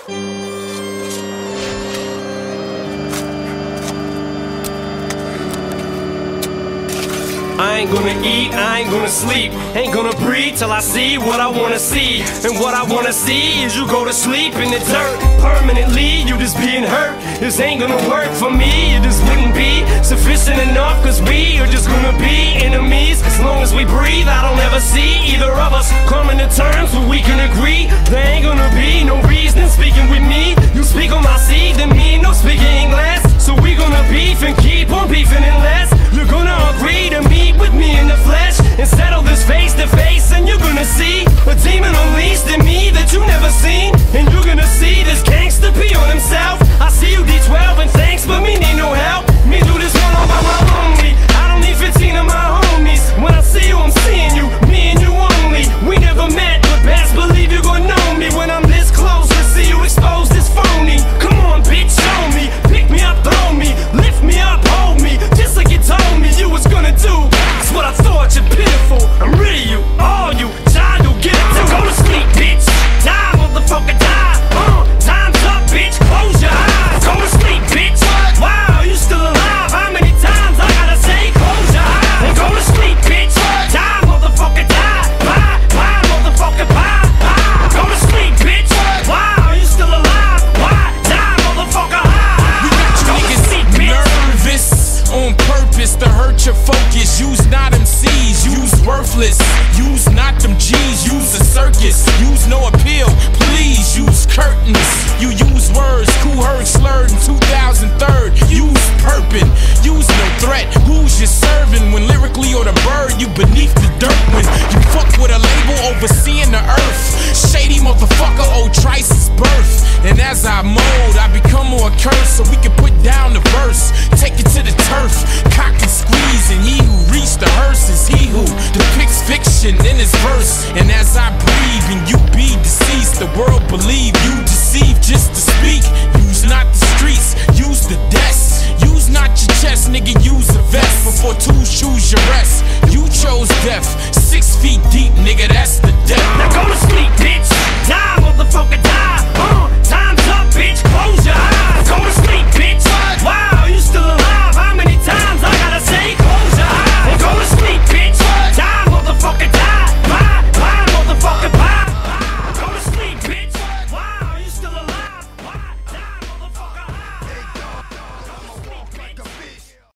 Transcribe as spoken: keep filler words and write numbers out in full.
I ain't gonna eat, I ain't gonna sleep, ain't gonna breathe till I see what I wanna see. And what I wanna see is you go to sleep in the dirt permanently, you just being hurt. This ain't gonna work for me, it just wouldn't be sufficient enough, cause we are just gonna be enemies. As long as we breathe, I don't ever see either of us coming to terms where we can agree. There ain't gonna be no reason speaking with me. You speak on my seed, then me no speaking English. So we gonna beef and keep on beefing unless you're gonna agree to meet with me in the flesh and settle this face to face. And you're gonna see a demon unleashed in me that you never seen. And you're gonna see this gangster pee on himself. I see you D twelve and thanks, but me need no help. Me do this one all by my lonely. I don't need fifteen of my homies. When I see you, I'm seeing you, me and you only. We never met, but best believe you gon' know me when I'm this close to see you expose this phony. Come on, bitch, show me. Pick me up, throw me, lift me up, hold me, just like you told me you was gonna do. That's what I thought, you're pitiful. I'm rid of you, all you, child, you'll get it. So go to sleep, bitch. Die, motherfucker, die. Uh, time's up, bitch. Close your eyes. Go to sleep, bitch. Wow, you still alive? How many times I gotta say close your eyes? And go to sleep, bitch. Die, motherfucker, die. Bye, bye, motherfucker, bye, bye. Go to sleep, bitch. Wow, you still alive? Why? Die, motherfucker, high. You got you niggas nervous on purpose to hurt your focus. Use not M Cs, use worthless. Use not them G's, use a circus. Use no appeal, please use curtains. You use words, cool heard slurred in two thousand three. Use purping, use no threat. Who's you serving when lyrically or the bird? You beneath the dirt when you fuck with a label overseeing the earth. Shady motherfucker, old Trice's birth. And as I mold, I become more cursed so we can put down the verse. Take it to the turf, cock and squeeze, and he who reached the hearse is he who depicts fiction in his verse. And as I breathe and you be deceased, the world believe you deceive just to speak. Use not the streets, use the desk. Use not your chest, nigga, use a vest. Before two shoes your rest, you chose death. Six feet deep, nigga,